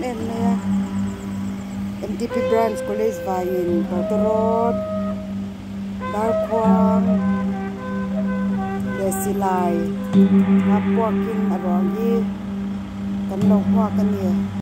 em nè MTP Branch College và in Road Dar Quang để silai ngap qua kin arong hi kan lo hoa kan ni